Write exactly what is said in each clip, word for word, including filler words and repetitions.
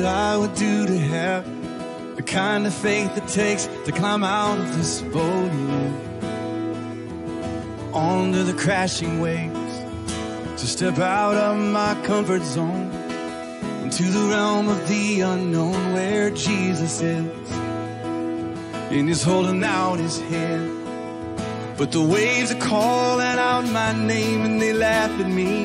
I would do to have the kind of faith it takes to climb out of this boat onto the crashing waves, to step out of my comfort zone into the realm of the unknown where Jesus is, and he's holding out his hand. But the waves are calling out my name and they laugh at me,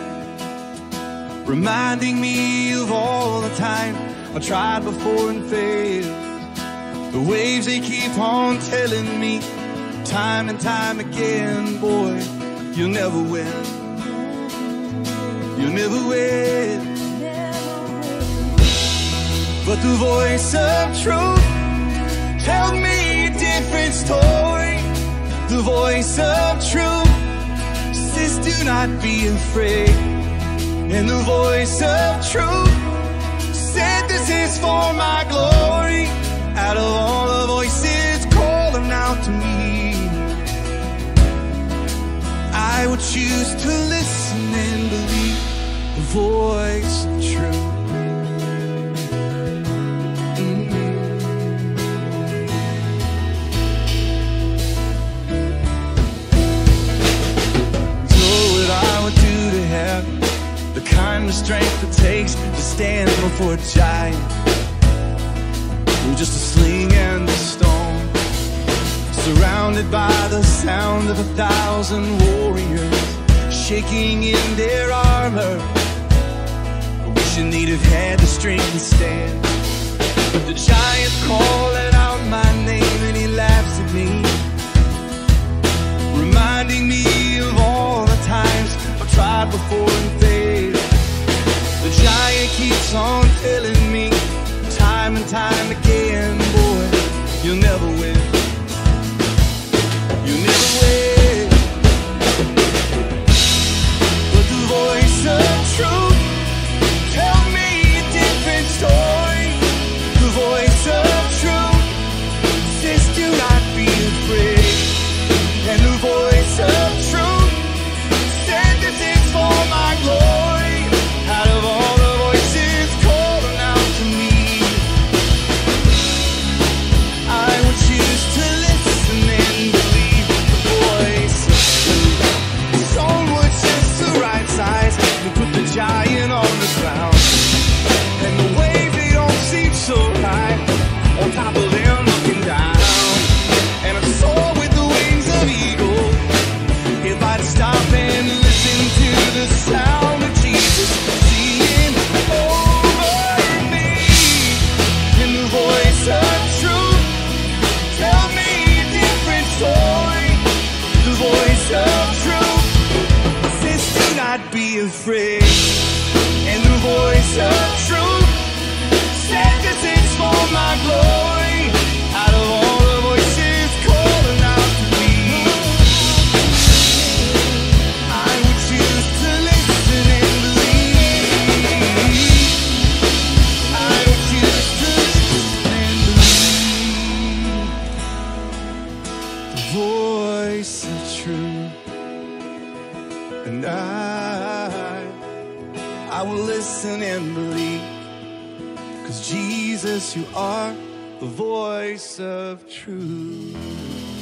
reminding me of all the time I tried before and failed. The waves, they keep on telling me time and time again, boy, you'll never win. You'll never win. But the voice of truth tells me a different story. The voice of truth says do not be afraid. And the voice of truth said this is for my glory. Out of all the voices calling out to me, I would choose to listen and believe the voice of truth. The kind of strength it takes to stand before a giant with just a sling and a stone, surrounded by the sound of a thousand warriors shaking in their armor, wishing they'd have had the strength to stand. But the giant calling out my name and he laughs at me, reminding me of all the times I've tried before and failed. The giant keeps on telling me time and time again, boy, you'll never win. You'll never win. But the voice of truth tells me a different story. The voice of truth says do not be afraid. And the voice of truth said this is for my glory. Out of all the voices calling out to me, I would choose to listen and believe the voice of truth. Someone just the right size to put the giant on the ground, and the waves, they don't seem so high on top of them looking down. And I soar with the wings of eagle if I'd stop and listen to the sound of Jesus singing over me. And the voice of truth tell me a different story. The voice of truth says do not be afraid. And the voice of truth said this is for my glory. Out of all the voices calling out to me, I would choose to listen and believe. I would choose to listen and believe the voice of truth. And I, I will listen and believe, 'cause Jesus, you are the voice of truth.